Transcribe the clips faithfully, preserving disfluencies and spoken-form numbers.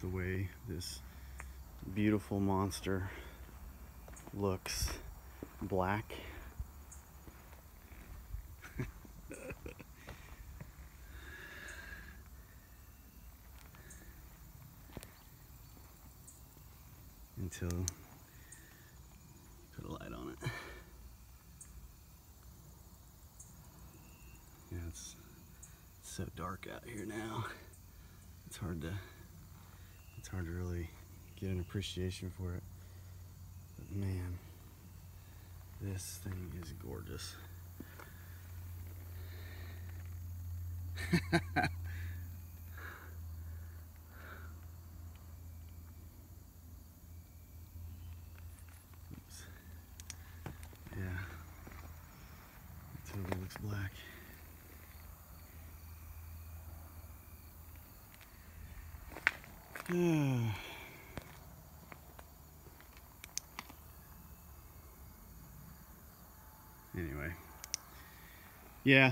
the way this beautiful monster looks black. Until you put a light on it. Yeah, it's, it's so dark out here now. It's hard to it's hard to really get an appreciation for it. But man, this thing is gorgeous. Oops. Yeah, it totally looks black. Anyway, yeah,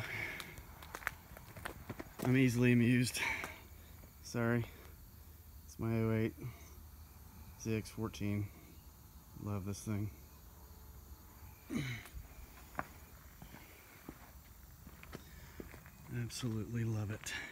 I'm easily amused. Sorry, it's my oh eight Z X fourteen. Love this thing. Absolutely love it.